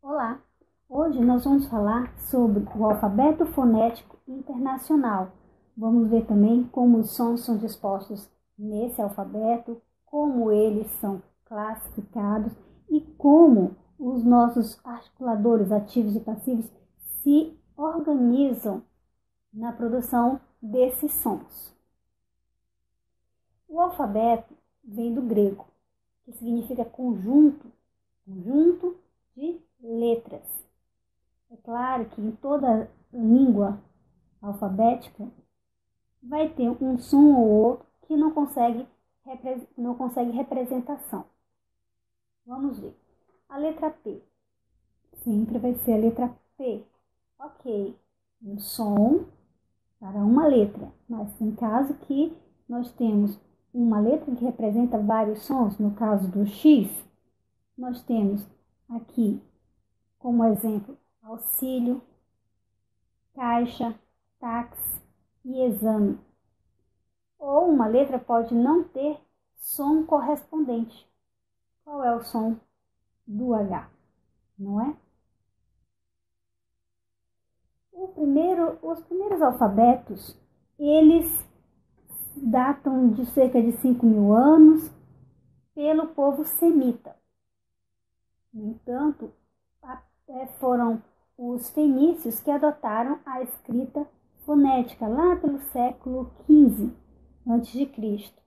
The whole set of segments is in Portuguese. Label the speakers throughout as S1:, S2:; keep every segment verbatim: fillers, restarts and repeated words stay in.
S1: Olá! Hoje nós vamos falar sobre o alfabeto fonético internacional. Vamos ver também como os sons são dispostos nesse alfabeto, como eles são classificados e como os nossos articuladores ativos e passivos se organizam na produção desses sons. O alfabeto vem do grego, que significa conjunto, conjunto de letras. É claro que em toda língua alfabética vai ter um som ou outro que não consegue, não consegue representação. Vamos ver. A letra P sempre vai ser a letra P. Ok, um som para uma letra, mas tem caso que nós temos uma letra que representa vários sons. No caso do X, nós temos aqui como exemplo auxílio, caixa, táxi e exame. Ou uma letra pode não ter som correspondente. Qual é o som do H? Não é? O primeiro, os primeiros alfabetos, eles datam de cerca de cinco mil anos pelo povo semita. No entanto, foram os fenícios que adotaram a escrita fonética lá pelo século quinze antes de Cristo.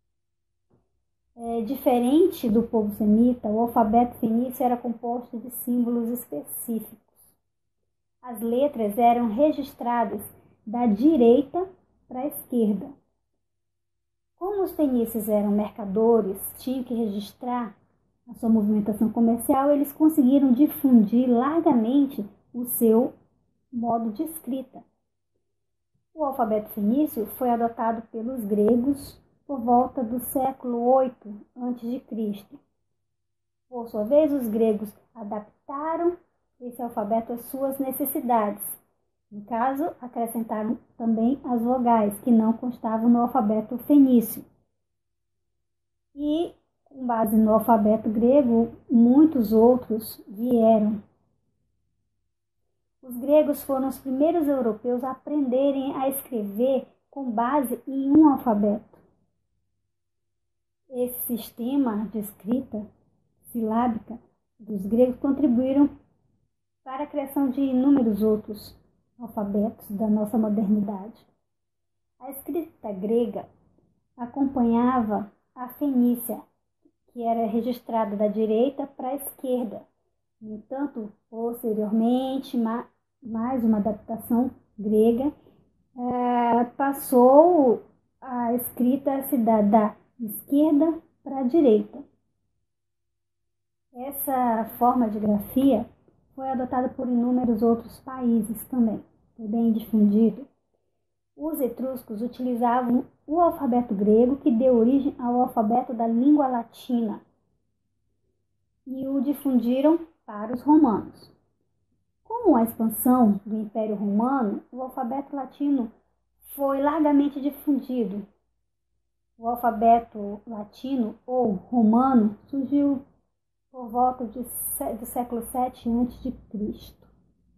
S1: É, diferente do povo semita, o alfabeto fenício era composto de símbolos específicos. As letras eram registradas da direita para a esquerda. Como os fenícios eram mercadores, tinham que registrar a sua movimentação comercial, eles conseguiram difundir largamente o seu modo de escrita. O alfabeto fenício foi adotado pelos gregos por volta do século oito antes de Cristo. Por sua vez, os gregos adaptaram esse alfabeto às suas necessidades. No caso, acrescentaram também as vogais, que não constavam no alfabeto fenício. E, com base no alfabeto grego, muitos outros vieram. Os gregos foram os primeiros europeus a aprenderem a escrever com base em um alfabeto. Esse sistema de escrita silábica dos gregos contribuíram para a criação de inúmeros outros alfabetos da nossa modernidade. A escrita grega acompanhava a fenícia, que era registrada da direita para a esquerda. No entanto, posteriormente, mais uma adaptação grega, é, passou a escrita a se dar da esquerda para a direita. Essa forma de grafia foi adotada por inúmeros outros países também, foi bem difundido. Os etruscos utilizavam o alfabeto grego, que deu origem ao alfabeto da língua latina, e o difundiram para os romanos. Com a expansão do Império Romano, o alfabeto latino foi largamente difundido. O alfabeto latino ou romano surgiu por volta de, do século sete antes de Cristo.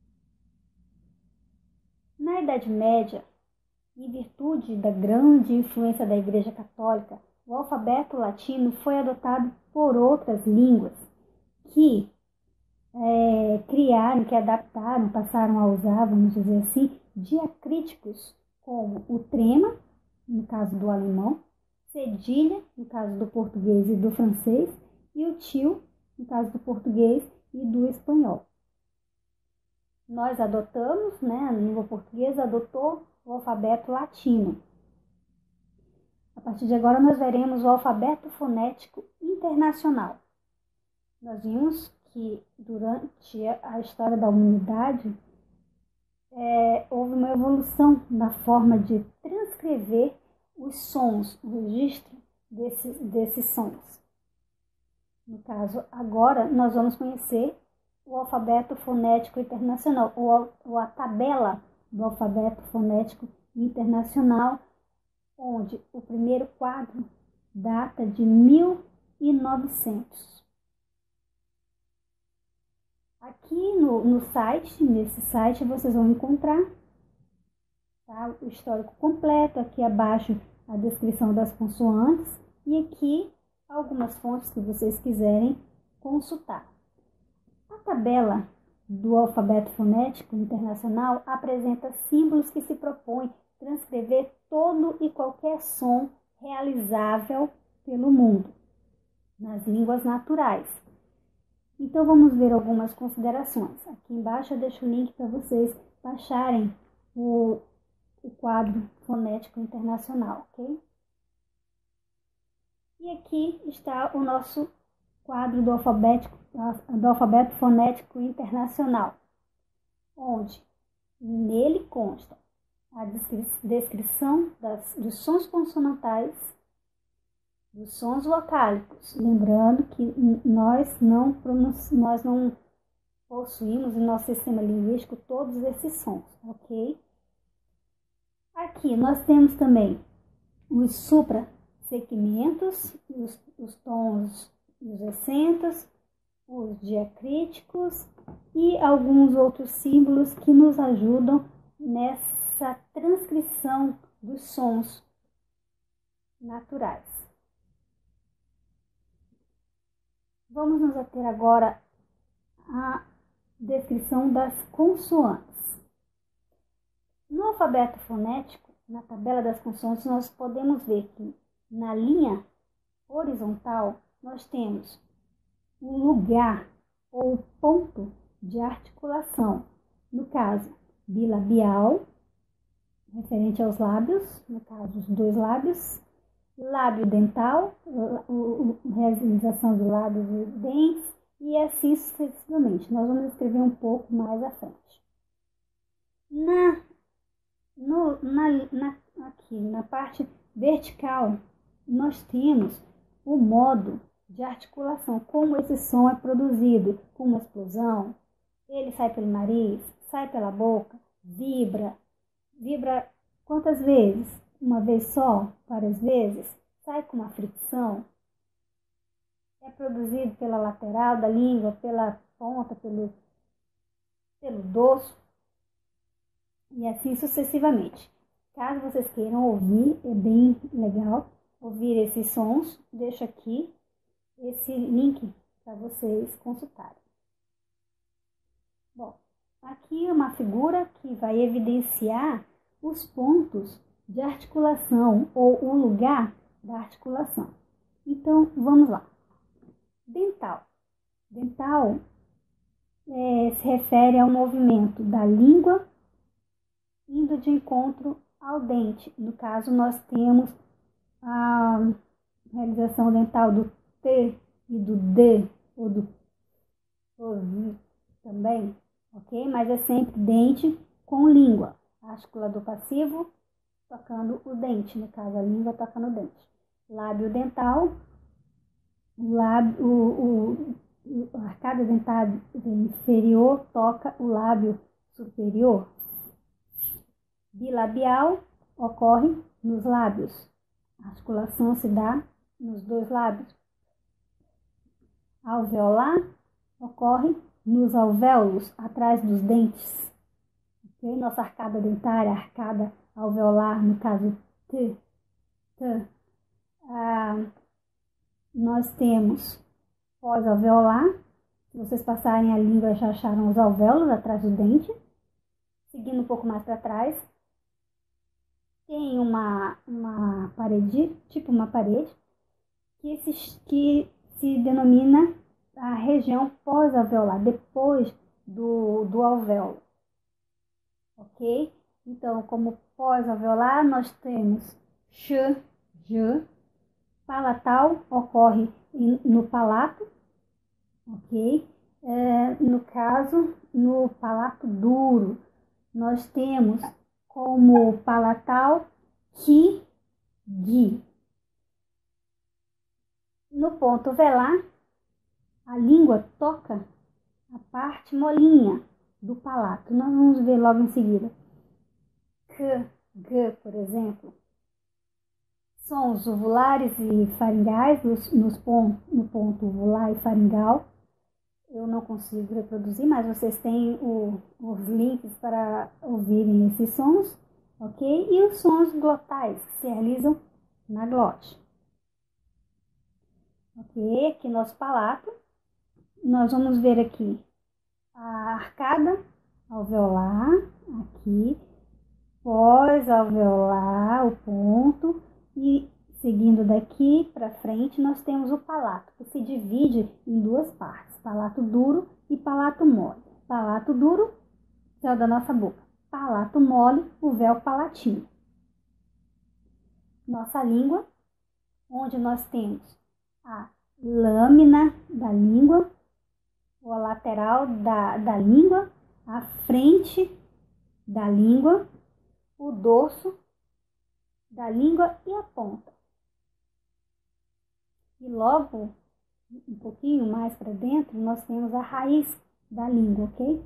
S1: Na Idade Média, em virtude da grande influência da Igreja Católica, o alfabeto latino foi adotado por outras línguas que é, criaram, que adaptaram, passaram a usar, vamos dizer assim, diacríticos como o trema, no caso do alemão, cedilha, no caso do português e do francês, e o tio, no caso do português e do espanhol. Nós adotamos, né, a língua portuguesa adotou o alfabeto latino. A partir de agora nós veremos o alfabeto fonético internacional. Nós vimos que durante a história da humanidade é, houve uma evolução na forma de transcrever os sons, o registro desses, desses sons. No caso, agora nós vamos conhecer o alfabeto fonético internacional, ou, ou a tabela do alfabeto fonético internacional, onde o primeiro quadro data de mil e novecentos. Aqui no, no site, nesse site, vocês vão encontrar, tá, o histórico completo, aqui abaixo a descrição das consoantes e aqui algumas fontes que vocês quiserem consultar. A tabela do alfabeto fonético internacional apresenta símbolos que se propõem transcrever todo e qualquer som realizável pelo mundo, nas línguas naturais. Então, vamos ver algumas considerações. Aqui embaixo eu deixo o link para vocês baixarem o, o quadro fonético internacional, ok? E aqui está o nosso quadro do alfabeto, do alfabeto fonético internacional, onde nele consta a descrição das, dos sons consonantais, dos sons vocálicos. Lembrando que nós não, nós não possuímos no nosso sistema linguístico todos esses sons, ok? Aqui nós temos também os suprassegmentos, os, os tons dos acentos, os diacríticos e alguns outros símbolos que nos ajudam nessa transcrição dos sons naturais. Vamos nos ater agora à descrição das consoantes. No alfabeto fonético, na tabela das consoantes, nós podemos ver que na linha horizontal nós temos um lugar ou ponto de articulação, no caso bilabial, referente aos lábios, no caso os dois lábios, lábio dental, a realização de lábios e dentes, e assim sucessivamente. Nós vamos escrever um pouco mais à frente. Na, no, na, na, aqui na parte vertical, nós temos o modo de articulação, como esse som é produzido, com uma explosão, ele sai pelo nariz, sai pela boca, vibra, vibra quantas vezes? Uma vez só? Várias vezes? Sai com uma fricção? É produzido pela lateral da língua, pela ponta, pelo, pelo dorso, e assim sucessivamente. Caso vocês queiram ouvir, é bem legal ouvir esses sons, deixo aqui esse link para vocês consultarem. Bom, aqui é uma figura que vai evidenciar os pontos de articulação ou o lugar da articulação. Então, vamos lá. Dental. Dental é, se refere ao movimento da língua indo de encontro ao dente. No caso, nós temos a realização dental do T e do D, ou do O também, ok? Mas é sempre dente com língua. Articulador passivo tocando o dente, no caso a língua tocando o dente. Lábio dental, o lábio, o, o, a arcada dentária inferior toca o lábio superior. Bilabial ocorre nos lábios. A articulação se dá nos dois lábios. Alveolar ocorre nos alvéolos, atrás dos dentes. Okay? Nossa arcada dentária, arcada alveolar, no caso T, T. Ah, nós temos pós-alveolar. Se vocês passarem a língua, já acharam os alvéolos atrás do dente. Seguindo um pouco mais para trás, tem uma, uma parede, tipo uma parede, que se, que se denomina a região pós-alveolar, depois do, do alvéolo. Ok? Então, como pós-alveolar, nós temos X, J. Palatal ocorre no palato, ok? É, no caso, no palato duro, nós temos como palatal Ki, Gi. No ponto velar, a língua toca a parte molinha do palato. Nós vamos ver logo em seguida. K, G, por exemplo. Sons uvulares e faringais, nos, nos pontos, no ponto uvular e faringal. eu não consigo reproduzir, mas vocês têm o, os links para ouvirem esses sons, ok? E os sons glotais, que se realizam na glote. Ok? Aqui nosso palato. Nós vamos ver aqui a arcada alveolar, aqui, pós-alveolar, o ponto, e seguindo daqui para frente, nós temos o palato, que se divide em duas partes, palato duro e palato mole. Palato duro, céu da nossa boca. Palato mole, o véu palatino. Nossa língua, onde nós temos a lâmina da língua, ou a lateral da, da língua, a frente da língua, o dorso da língua e a ponta. E logo, um pouquinho mais para dentro, nós temos a raiz da língua, ok?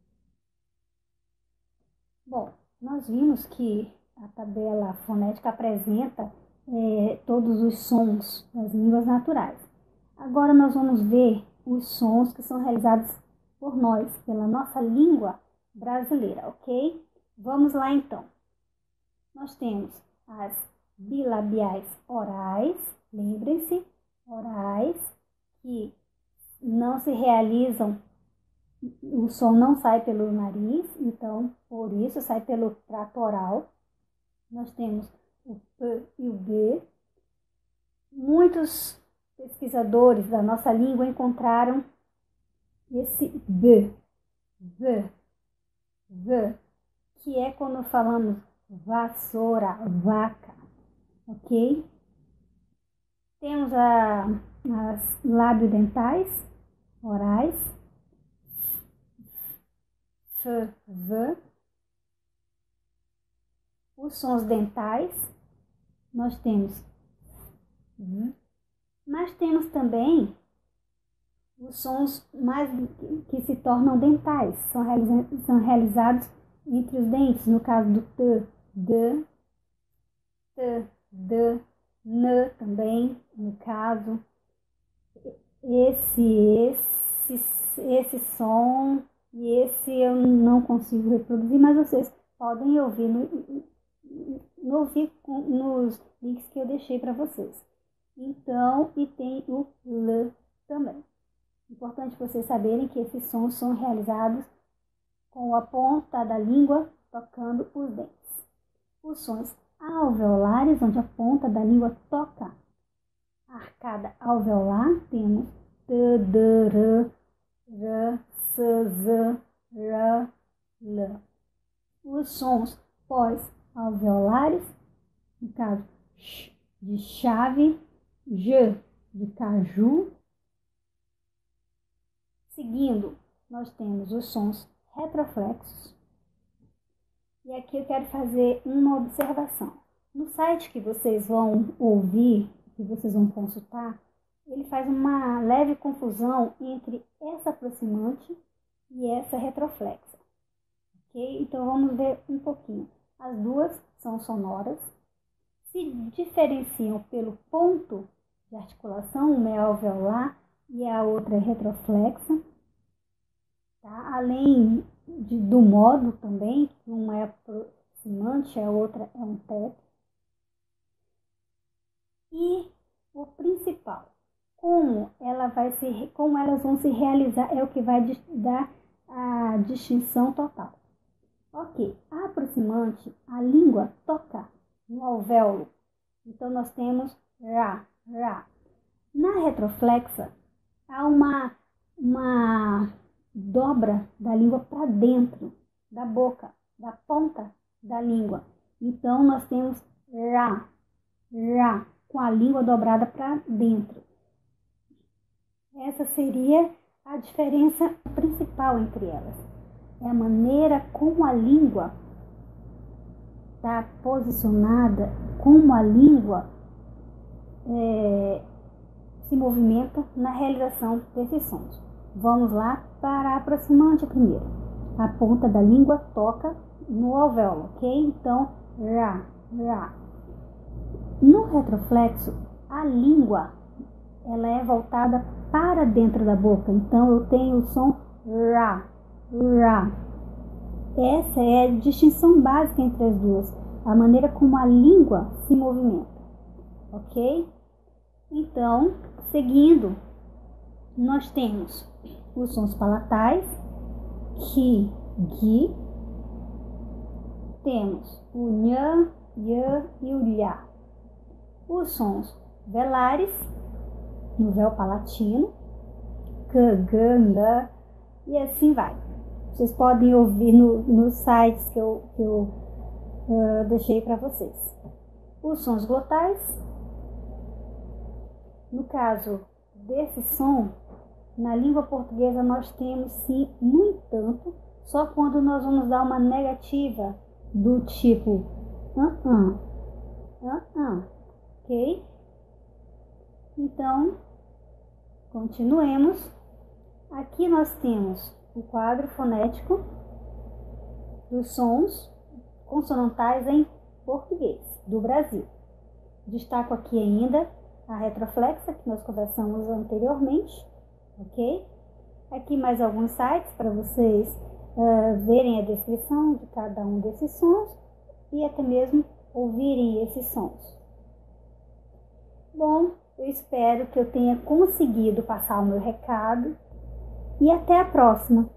S1: Bom, nós vimos que a tabela fonética apresenta é, todos os sons das línguas naturais. Agora nós vamos ver os sons que são realizados por nós, pela nossa língua brasileira, ok? Vamos lá então. Nós temos as bilabiais orais, lembrem-se, orais, que não se realizam, o som não sai pelo nariz, então, por isso, sai pelo trato oral. Nós temos o P e o B. Muitos pesquisadores da nossa língua encontraram esse B, V, V, que é quando falamos vassoura, vaca, ok? Temos a, as labiodentais orais, F, V. Os sons dentais, nós temos V. Mas temos também os sons mais que se tornam dentais, são, realiza são realizados entre os dentes, no caso do T, D, T, D, N também, no caso. Esse, esse, esse som e esse eu não consigo reproduzir, mas vocês podem ouvir no, no, ouvir nos links que eu deixei para vocês. Então, e tem o L também. Importante vocês saberem que esses sons são realizados com a ponta da língua tocando os dentes. Os sons alveolares, onde a ponta da língua toca a arcada alveolar, temos T, D, R, R, S, Z, R, L. Os sons pós-alveolares, no caso, Sh de chave, J de caju. Seguindo, nós temos os sons retroflexos. E aqui eu quero fazer uma observação. No site que vocês vão ouvir, que vocês vão consultar, ele faz uma leve confusão entre essa aproximante e essa retroflexa. Ok? Então vamos ver um pouquinho. As duas são sonoras, se diferenciam pelo ponto de articulação, uma é alveolar e a outra é retroflexa. Tá? Além de, do modo também, que uma é aproximante, a outra é um teto. E o principal, como, ela vai se, como elas vão se realizar, é o que vai dar a distinção total. Ok, a aproximante, a língua toca no alvéolo. Então, nós temos Ra, Ra. Na retroflexa, há uma, uma dobra da língua para dentro da boca, da ponta da língua. Então, nós temos Ra, Ra, com a língua dobrada para dentro. Essa seria a diferença principal entre elas. É a maneira como a língua está posicionada, como a língua é, se movimenta na realização desses sons. Vamos lá para a aproximante primeiro. A ponta da língua toca no alvéolo, ok? Então, Ra, Ra. No retroflexo, a língua ela é voltada para dentro da boca. Então, eu tenho o som ra, ra. Essa é a distinção básica entre as duas, a maneira como a língua se movimenta, ok? Então, seguindo, nós temos os sons palatais, ki, gi, temos o nhã, yã e o lhá. Os sons velares, no véu palatino, k, g, ngã, e assim vai. Vocês podem ouvir no, nos sites que eu, que eu uh, deixei para vocês. Os sons glotais, no caso desse som, na língua portuguesa nós temos sim, no entanto, só quando nós vamos dar uma negativa do tipo uh -uh, uh -uh, ok? Então, continuemos. Aqui nós temos o quadro fonético dos sons consonantais em português do Brasil. Destaco aqui ainda a retroflexa, que nós conversamos anteriormente, ok? Aqui mais alguns sites para vocês uh, verem a descrição de cada um desses sons e até mesmo ouvirem esses sons. Bom, eu espero que eu tenha conseguido passar o meu recado e até a próxima!